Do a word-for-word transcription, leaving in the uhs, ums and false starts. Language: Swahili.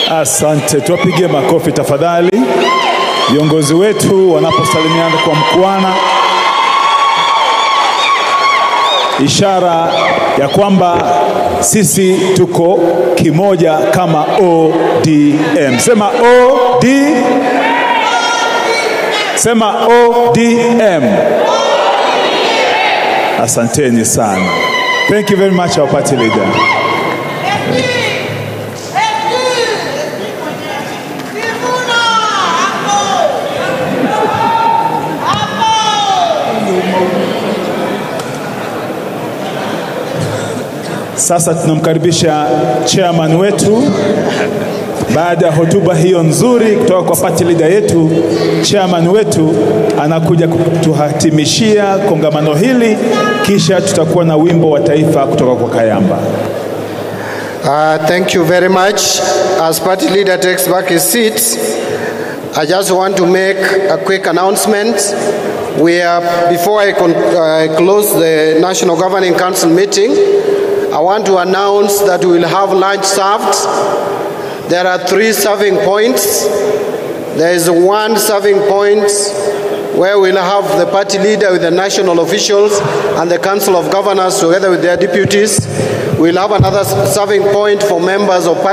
Asante, tuwapige makofi tafadhali. Viongozi wetu wanaposalimiana kwa mkuana, ishara ya kwamba sisi tuko kimoja kama O D M. Sema O D Sema O D M. Asanteni sana. Thank you very much, our party leader. Sasa tunamkaribisha chairman wetu. Baada ya hotuba hiyo nzuri kutoka kwa party leader yetu, chairman wetu anakuja kutuhatimishia kongamano hili, kisha tutakuwa na wimbo wa taifa kutoka kwa Kayamba. Uh, thank you very much. As party leader takes back his seat, I just want to make a quick announcement. We are, before I con uh, close the National Governing Council meeting, I want to announce that we will have lunch served. There are three serving points. There is one serving point where we'll have the party leader with the national officials and the Council of Governors together with their deputies. We'll have another serving point for members of party